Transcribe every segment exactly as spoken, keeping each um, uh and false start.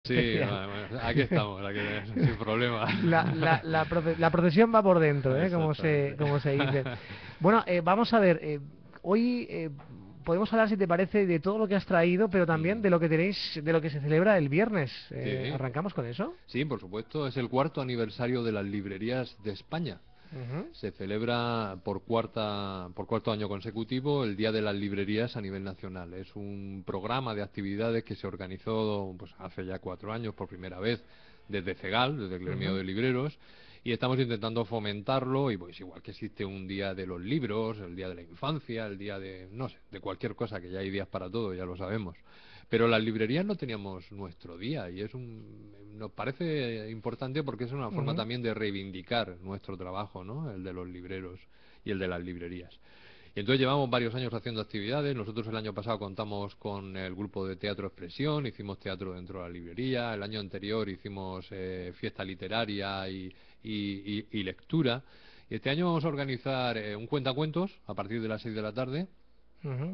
Sí, bueno, bueno, aquí estamos, aquí, sin problema. La, la, la, proce- la procesión va por dentro, ¿eh? Como se, Exactamente. como se dice. Bueno, eh, vamos a ver, eh, hoy eh, podemos hablar, si te parece, de todo lo que has traído, pero también Mm, de lo que tenéis, de lo que se celebra el viernes. Eh, sí, ¿arrancamos con eso? sí, por supuesto, es el cuarto aniversario de las librerías de España. Ujú. Se celebra por cuarta, por cuarto año consecutivo el Día de las Librerías a nivel nacional. Es un programa de actividades que se organizó pues, hace ya cuatro años por primera vez desde CEGAL, desde el Gremio Ujú. de Libreros, y estamos intentando fomentarlo, y pues igual que existe un Día de los Libros, el Día de la Infancia, el Día de, no sé, de cualquier cosa, que ya hay días para todo, ya lo sabemos. Pero las librerías no teníamos nuestro día y es un, nos parece importante porque es una forma Ujú. también de reivindicar nuestro trabajo, ¿no? El de los libreros y el de las librerías. Y entonces llevamos varios años haciendo actividades. Nosotros el año pasado contamos con el grupo de Teatro Expresión, hicimos teatro dentro de la librería. El año anterior hicimos eh, fiesta literaria y, y- y- y lectura. Y este año vamos a organizar eh, un cuentacuentos a partir de las seis de la tarde. Ujú.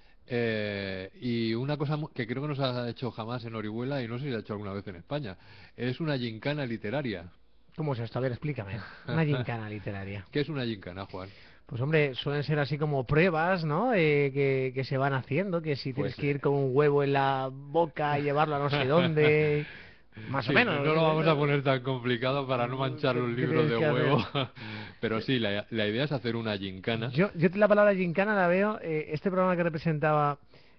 Eh, y una cosa mu- que creo que no se ha hecho jamás en Orihuela y no sé si se ha hecho alguna vez en España, es una gincana literaria. ¿Cómo es esto? A ver, explícame. Una gincana literaria. ¿Qué es una gincana, Juan? Pues hombre, suelen ser así como pruebas, ¿no? Eh, que, que se van haciendo, que si tienes Pues que ir eh, con un huevo en la boca y llevarlo a no sé dónde, más o sí, no, menos. no lo vamos a eh, poner tan complicado para no eh, manchar ¿Qué, los qué libros tienes de que huevo, hacer? pero Eh, sí, la, la idea es hacer una gincana. Yo, yo la palabra gincana la veo, eh, este programa que representaba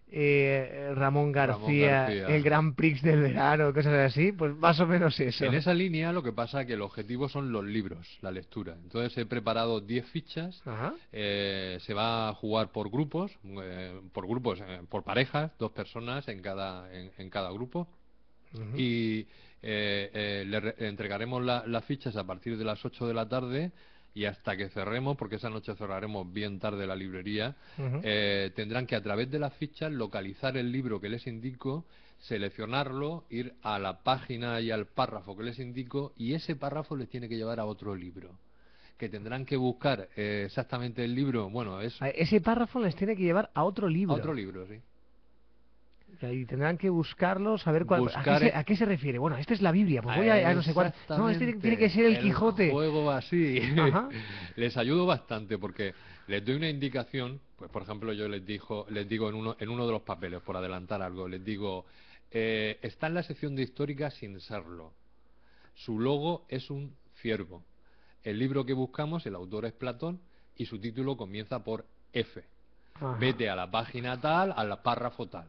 eh, Ramón Ramón García, el García. Grand Prix del verano, cosas así, pues más o menos En eso. esa línea lo que pasa es que el objetivo son los libros, la lectura. Entonces he preparado diez fichas, Ajá. eh, se va a jugar por grupos, eh, por grupos, eh, por parejas, dos personas en cada, en, en cada grupo. Ujú. Y eh, eh, le, re- le entregaremos la- las fichas a partir de las ocho de la tarde y hasta que cerremos, porque esa noche cerraremos bien tarde la librería, Ujú. eh, tendrán que a través de las fichas localizar el libro que les indico, seleccionarlo, ir a la página y al párrafo que les indico y ese párrafo les tiene que llevar a otro libro, que tendrán que buscar eh, exactamente el libro, bueno, es A- Ese párrafo les tiene que llevar a otro a otro libro. libro, sí. Y tendrán que buscarlo, saber cuál, a qué Buscar se, eh, a qué se refiere. Bueno, esta es la Biblia, pues voy a, a no sé cuál. No, este tiene tiene que exactamente, ser el el Quijote. juego así. Ajá. Les ayudo bastante porque les doy una indicación, pues por ejemplo yo les dijo, les digo en uno, en uno de los papeles, por adelantar algo, les digo, eh, está en la sección de histórica sin serlo. Su logo es un ciervo. El libro que buscamos, el autor es Platón y su título comienza por F. Ajá. Vete a la página tal, al párrafo tal.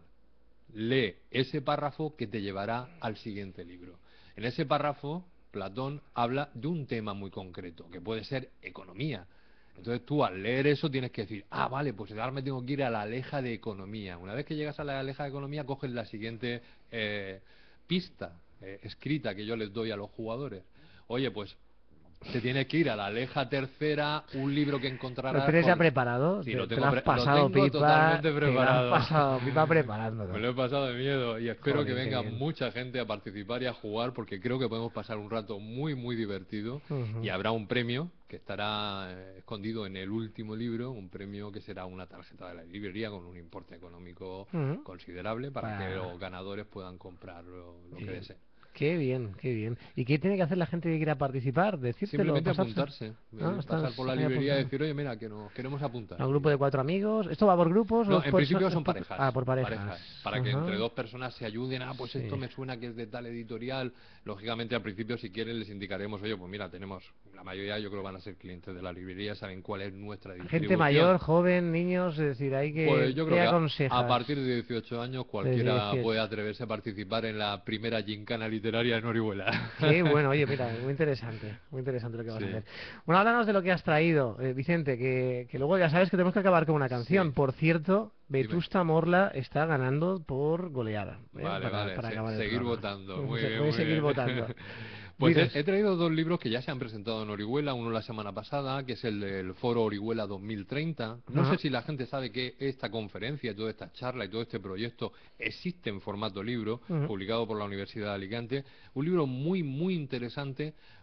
Lee ese párrafo que te llevará al siguiente libro. En ese párrafo, Platón habla de un tema muy concreto, que puede ser economía. Entonces tú al leer eso tienes que decir, ah, vale, pues ahora me tengo que ir a la aleja de economía. Una vez que llegas a la aleja de economía, coges la siguiente eh, pista eh, escrita que yo les doy a los jugadores. Oye, pues te tienes que ir a la Aleja Tercera, un libro que ¿Lo encontrarás tienes ya por... preparado? Sí, Te, lo te lo tengo, has pre- lo pasado tengo pipa, totalmente te lo has preparado. pasado pipa Me preparándolo. lo he pasado de miedo y espero que Jolín, qué venga bien. mucha gente a participar y a jugar porque creo que podemos pasar un rato muy, muy divertido y Ujú. habrá un premio que estará eh, escondido en el último libro, un premio que será una tarjeta de la librería con un importe económico Ujú. considerable para que Para... los ganadores puedan comprar lo, lo que Bien. deseen. Qué bien, qué bien. ¿Y qué tiene que hacer la gente que quiera participar? Decírtelo, Simplemente pasarse. apuntarse, ¿No? eh, Estás pasar por la ahí librería y apuntando. decir, oye, mira, que nos queremos apuntar. ¿A un Y grupo de ya. cuatro amigos? ¿Esto va por grupos o No, es en por, so- principio es son por- parejas, Ah, por parejas. parejas, para que entre Ajá. dos personas se ayuden. Ah, pues esto Sí. me suena que es de tal editorial. Lógicamente, al principio, si quieren, les indicaremos, oye, pues mira, tenemos, la mayoría yo creo van a ser clientes de la librería, saben cuál es nuestra Gente distribución. mayor, joven, niños, es decir, hay que... Pues yo creo ¿Qué que a, a aconsejas? partir de dieciocho años Desde cualquiera dieciocho. puede atreverse a participar en la primera gincana literaria en Orihuela. Qué bueno, oye, mira, muy interesante, muy interesante lo que vas a Sí, hacer. Bueno, háblanos de lo que has traído, eh, Vicente, que, que luego ya sabes que tenemos que acabar con una sí, canción. Por cierto, dime. Vetusta Morla está ganando por goleada, ¿eh? Vale, para, vale, para se- acabar el seguir programa. votando. Muy bien, Voy a muy seguir bien. votando. Pues he, Dinos. he traído dos libros que ya se han presentado en Orihuela, uno la semana pasada, que es el del Foro Orihuela dos mil treinta. No sé Ajá. si la gente sabe que esta conferencia, toda esta charla y todo este proyecto existe en formato libro, Ujú. publicado por la Universidad de Alicante. Un libro muy, muy interesante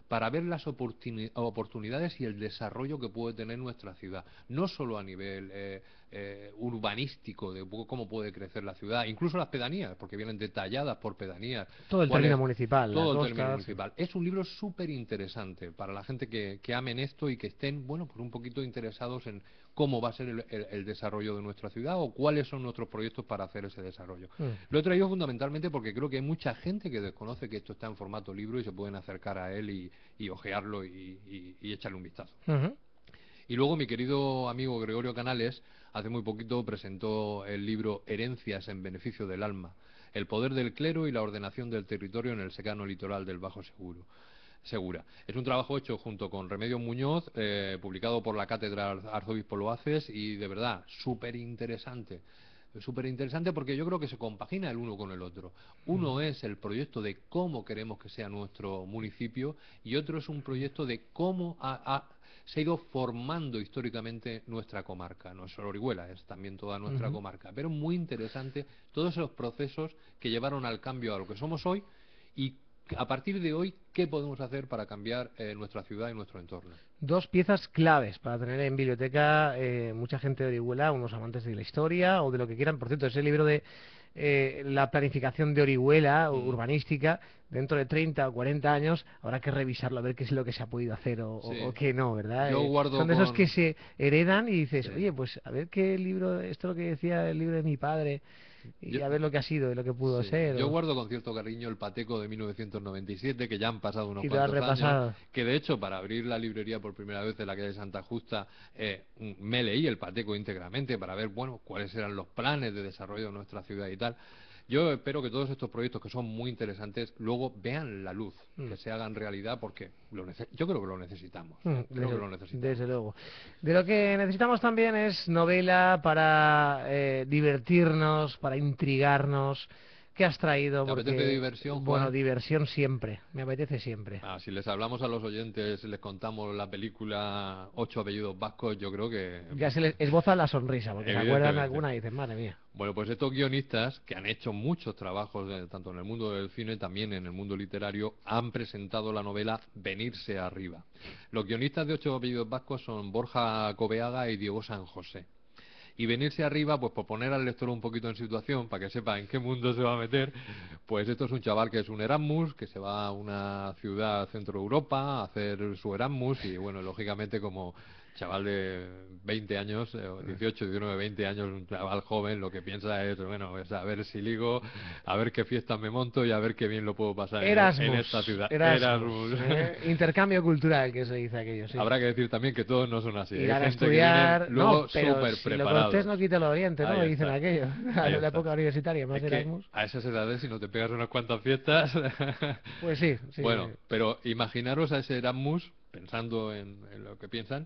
para ver las oportuni oportunidades y el desarrollo que puede tener nuestra ciudad, no solo a nivel eh, eh, urbanístico, de cómo puede crecer la ciudad, incluso las pedanías, porque vienen detalladas por pedanías. Todo el cuál término es, municipal, la todo el costa, término sí. municipal. Es un libro súper interesante para la gente que, que amen esto y que estén, bueno, pues un poquito interesados en cómo va a ser el, el, el desarrollo de nuestra ciudad o cuáles son nuestros proyectos para hacer ese desarrollo. Mm. Lo he traído fundamentalmente porque creo que hay mucha gente que desconoce que esto está en formato libro y se pueden acercar a él y, y ojearlo y, y, y echarle un vistazo. Uh-huh. Y luego mi querido amigo Gregorio Canales hace muy poquito presentó el libro Herencias en beneficio del alma, el poder del clero y la ordenación del territorio en el secano litoral del Bajo Seguro. Segura. Es un trabajo hecho junto con Remedios Muñoz, eh, publicado por la Cátedra Arzobispo Loaces y de verdad, súper interesante. Súper interesante porque yo creo que se compagina el uno con el otro. Uno es el proyecto de cómo queremos que sea nuestro municipio y otro es un proyecto de cómo ha, ha, se ha ido formando históricamente nuestra comarca. No es solo Orihuela, es también toda nuestra Uh-huh. comarca. Pero muy interesante todos esos procesos que llevaron al cambio a lo que somos hoy y a partir de hoy, ¿qué podemos hacer para cambiar eh, nuestra ciudad y nuestro entorno? Dos piezas claves para tener en biblioteca eh, mucha gente de Orihuela, unos amantes de la historia o de lo que quieran. Por cierto, ese libro de eh, la planificación de Orihuela, Mm. urbanística, dentro de treinta o cuarenta años habrá que revisarlo a ver qué es lo que se ha podido hacer o, Sí. o, o qué no, ¿verdad? Yo Eh, guardo son de esos con... que se heredan y dices, Sí. oye, pues a ver qué libro, esto es lo que decía el libro de mi padre. Y Yo, a ver lo que ha sido y lo que pudo sí. ser. Yo O... guardo con cierto cariño el Pateco de mil novecientos noventa y siete, que ya han pasado unos Y lo has cuantos años, repasado. que de hecho para abrir la librería por primera vez en la calle Santa Justa eh, me leí el Pateco íntegramente para ver, bueno, cuáles eran los planes de desarrollo de nuestra ciudad y tal. Yo espero que todos estos proyectos que son muy interesantes luego vean la luz, Mm. que se hagan realidad porque lo nece- yo creo que lo necesitamos. Mm, ¿eh? Creo desde, que lo necesitamos. desde luego. De lo que necesitamos también es novela para eh, divertirnos, para intrigarnos. ¿Qué has traído? ¿Te apetece Porque, diversión, bueno, Juan? diversión siempre. Me apetece siempre. Ah, si les hablamos a los oyentes, les contamos la película Ocho apellidos vascos, yo creo que... Ya se les esboza la sonrisa, porque se acuerdan de Evidentemente. alguna y dicen, madre mía. Bueno, pues estos guionistas, que han hecho muchos trabajos, eh, tanto en el mundo del cine, también en el mundo literario, han presentado la novela Venirse arriba. Los guionistas de Ocho apellidos vascos son Borja Cobeaga y Diego San José. Y venirse arriba, pues por poner al lector un poquito en situación, para que sepa en qué mundo se va a meter, pues esto es un chaval que es un Erasmus, que se va a una ciudad centro Europa a hacer su Erasmus y bueno, lógicamente como chaval de veinte años, eh, dieciocho, diecinueve, veinte años, un chaval joven, lo que piensa es, bueno, es a ver si ligo, a ver qué fiesta me monto y a ver qué bien lo puedo pasar en, Erasmus. en esta ciudad. Erasmus. eh, intercambio cultural, que se dice aquello, sí. Habrá que decir también que todos no son así. Ir Hay a gente estudiar, que viene luego no, pero súper si lo preparados. cortés no quita lo oriente, ¿no? Ahí Dicen está. aquello, a Ahí la está. época universitaria, más Es que Erasmus. a esas edades, si no te pegas unas cuantas fiestas... Pues sí, sí. Bueno, pero imaginaros a ese Erasmus, pensando en, en lo que piensan,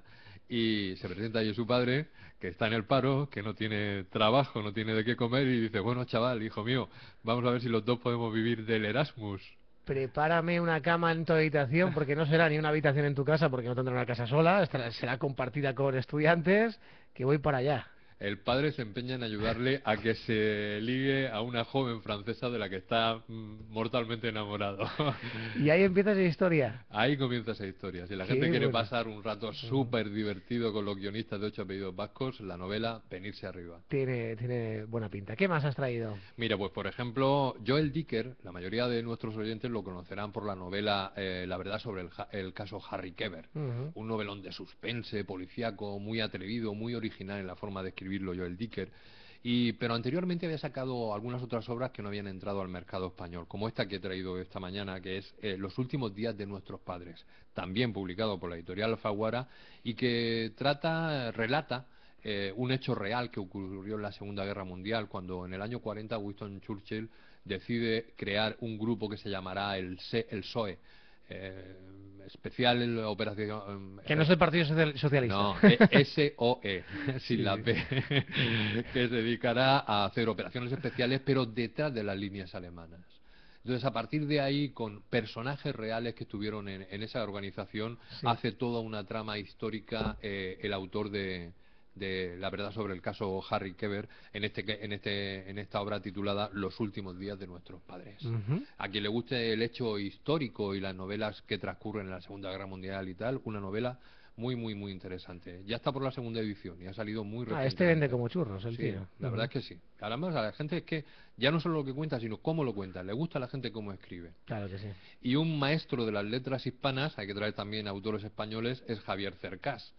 y se presenta ahí su padre, que está en el paro, que no tiene trabajo, no tiene de qué comer, y dice, bueno, chaval, hijo mío, vamos a ver si los dos podemos vivir del Erasmus. Prepárame una cama en tu habitación, porque no será ni una habitación en tu casa, porque no tendrá una casa sola, estará- será compartida con estudiantes, que voy para allá. El padre se empeña en ayudarle a que se ligue a una joven francesa de la que está mm, mortalmente enamorado. Y ahí empieza esa historia. Ahí comienza esa historia. Si la Qué gente quiere bueno. pasar un rato súper divertido con los guionistas de Ocho apellidos vascos, la novela Venirse arriba. Tiene, tiene buena pinta. ¿Qué más has traído? Mira, pues por ejemplo, Joel Dicker, la mayoría de nuestros oyentes lo conocerán por la novela eh, La verdad sobre el, ja- el caso Harry Keber. Ujú. Un novelón de suspense, policíaco, muy atrevido, muy original en la forma de escribirlo Joel Dicker. Y, pero anteriormente había sacado algunas otras obras que no habían entrado al mercado español, como esta que he traído esta mañana, que es eh, Los últimos días de nuestros padres, también publicado por la editorial Alfaguara, y que trata, relata eh, un hecho real que ocurrió en la Segunda Guerra Mundial, cuando en el año cuarenta Winston Churchill decide crear un grupo que se llamará el, S E, el S O E, eh, especial operación... Que no es el Partido Social- Socialista. No, eh, S O E, sin Sí. la P, que se dedicará a hacer operaciones especiales, pero detrás de las líneas alemanas. Entonces, a partir de ahí, con personajes reales que estuvieron en, en esa organización, Sí. hace toda una trama histórica eh, el autor de, de la verdad sobre el caso Harry Kéber en este en este en esta obra titulada Los últimos días de nuestros padres. Uh-huh. A quien le guste el hecho histórico y las novelas que transcurren en la Segunda Guerra Mundial y tal, una novela muy, muy, muy interesante. Ya está por la segunda edición y ha salido muy recientemente. Ah, este vende como churros el sí, tío. la uh-huh. verdad es que sí. Además, a la gente es que ya no solo lo que cuenta, sino cómo lo cuenta. Le gusta a la gente cómo escribe. Claro que sí. Y un maestro de las letras hispanas, hay que traer también autores españoles, es Javier Cercás.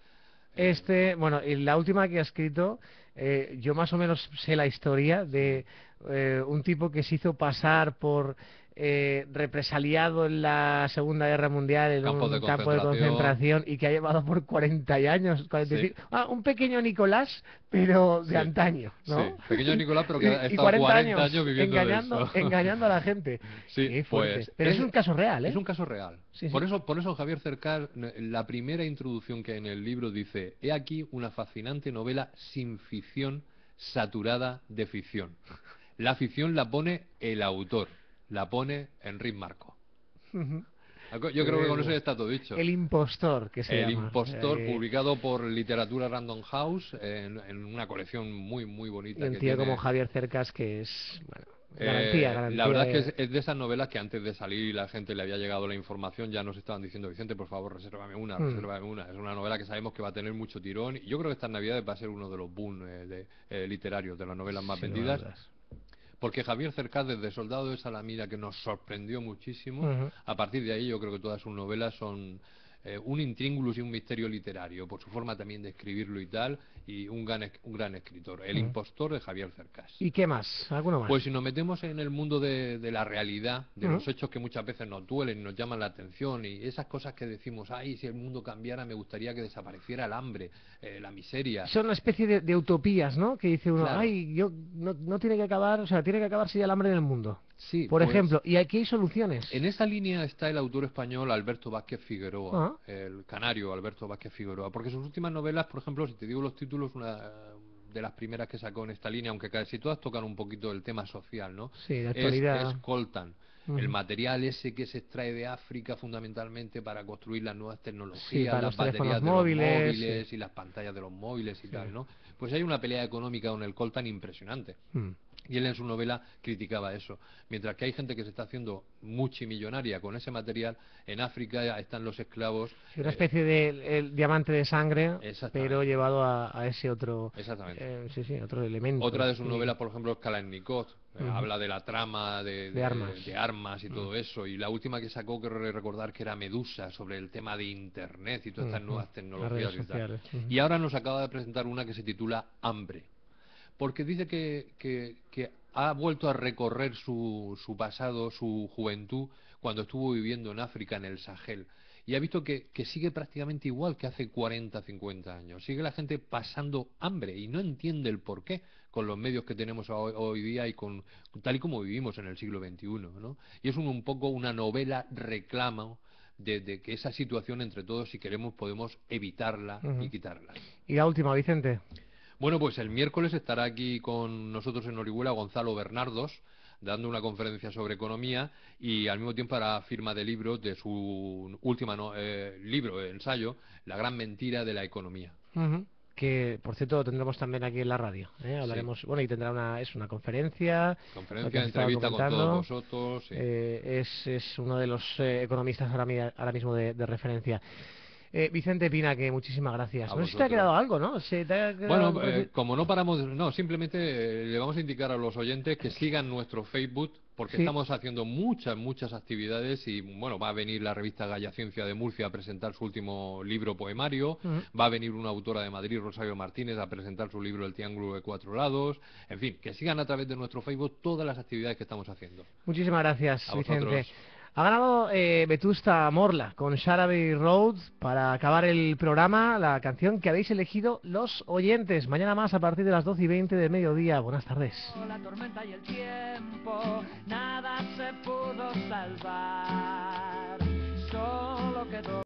Este, bueno, y la última que ha escrito, eh, yo más o menos sé la historia de eh, un tipo que se hizo pasar por eh, represaliado en la Segunda Guerra Mundial en Campos un de campo de concentración y que ha llevado por cuarenta años, cuarenta y cinco, sí. ah, un pequeño Nicolás, pero de sí. antaño, ¿no? Sí, pequeño Nicolás, pero que ha estado cuarenta, cuarenta años, años viviendo engañando, de eso. engañando a la gente. Sí, Qué pues pero es, es un caso real, ¿eh? Es un caso real. Sí, por sí. eso, por eso Javier Cercás, la primera introducción que hay en el libro dice: he aquí una fascinante novela sin ficción, saturada de ficción. La ficción la pone el autor, la pone Enric Marco. Uh-huh. Yo creo que con eso ya está todo dicho. El impostor, que se El llama. impostor, eh... publicado por Literatura Random House, en, en una colección muy, muy bonita. Y un que tío tiene... como Javier Cercas, que es... Bueno, Eh, garantía, garantía. La verdad es que es, es de esas novelas que antes de salir la gente le había llegado la información, ya nos estaban diciendo: Vicente, por favor, resérvame una, Mm. resérvame una. Es una novela que sabemos que va a tener mucho tirón y yo creo que estas navidades va a ser uno de los boom eh, de, eh, literarios, de las novelas más Sí, vendidas. Porque Javier Cercás, desde Soldado de Salamina, que nos sorprendió muchísimo, uh-huh. a partir de ahí yo creo que todas sus novelas son eh, un intríngulis y un misterio literario, por su forma también de escribirlo y tal, y un gran, un gran escritor. El uh-huh. impostor de Javier Cercás. ¿Y qué más? ¿Alguno más? Pues si nos metemos en el mundo de, de la realidad, de uh-huh. los hechos que muchas veces nos duelen y nos llaman la atención, y esas cosas que decimos: ay, si el mundo cambiara me gustaría que desapareciera el hambre, eh, la miseria. Son una especie de, de utopías, ¿no? Que dice uno: claro. ay, yo no, no tiene que acabar, o sea, tiene que acabarse ya el hambre en el mundo. Sí, por pues, ejemplo, y aquí hay soluciones. En esa línea está el autor español Alberto Vázquez Figueroa, uh-huh. el canario Alberto Vázquez Figueroa, porque sus últimas novelas, por ejemplo, si te digo los títulos, una de las primeras que sacó en esta línea, aunque casi todas tocan un poquito el tema social, ¿no? Sí, de actualidad. Es, es coltan. Uh-huh. El material ese que se extrae de África fundamentalmente para construir las nuevas tecnologías, sí, para las los baterías de móviles, los móviles sí. y las pantallas de los móviles y sí. tal, ¿no? Pues hay una pelea económica con el coltan impresionante. Uh-huh. Y él en su novela criticaba eso. Mientras que hay gente que se está haciendo multimillonaria con ese material, en África están los esclavos. Una eh, especie de el diamante de sangre, pero llevado a, a ese otro, exactamente. Eh, sí, sí, otro elemento. Otra de sus sí. novelas, por ejemplo, es Kalashnikov. Eh, uh-huh. Habla de la trama de, de, de, armas. de armas y uh-huh. todo eso. Y la última que sacó, quiero recordar que era Medusa, sobre el tema de Internet y todas uh-huh. estas nuevas tecnologías y tal. Uh-huh. Y ahora nos acaba de presentar una que se titula Hambre. Porque dice que, que, que ha vuelto a recorrer su, su pasado, su juventud, cuando estuvo viviendo en África, en el Sahel. Y ha visto que, que sigue prácticamente igual que hace cuarenta, cincuenta años. Sigue la gente pasando hambre y no entiende el porqué con los medios que tenemos hoy, hoy día y con tal y como vivimos en el siglo veintiuno, ¿no? Y es un, un poco una novela reclamo de, de que esa situación entre todos, si queremos, podemos evitarla uh-huh. y quitarla. Y la última, Vicente. Bueno, pues el miércoles estará aquí con nosotros en Orihuela Gonzalo Bernardos, dando una conferencia sobre economía y al mismo tiempo hará firma de libros de su última no, eh, libro, ensayo, La gran mentira de la economía. Uh-huh. Que, por cierto, tendremos también aquí en la radio. ¿eh? Hablaremos, sí. Bueno, y tendrá una, es una conferencia. Conferencia, entrevista con todos vosotros. Sí. Eh, es, es uno de los eh, economistas ahora, ahora mismo de, de referencia. Eh, Vicente Pina, que muchísimas gracias. A no sé si te ha quedado algo, ¿no? ¿Se te ha quedado bueno, eh, como no paramos, no, simplemente eh, le vamos a indicar a los oyentes que sigan nuestro Facebook, porque sí. estamos haciendo muchas, muchas actividades y, bueno, va a venir la revista Gaya Ciencia de Murcia a presentar su último libro poemario, uh-huh. va a venir una autora de Madrid, Rosario Martínez, a presentar su libro El Triángulo de Cuatro Lados, en fin, que sigan a través de nuestro Facebook todas las actividades que estamos haciendo. Muchísimas gracias, a Vicente. Vosotros. Ha ganado eh, Vetusta Morla con Sharaby Road para acabar el programa, la canción que habéis elegido los oyentes. Mañana más a partir de las doce y veinte del mediodía. Buenas tardes. La tormenta y el tiempo, nada se pudo salvar, solo quedó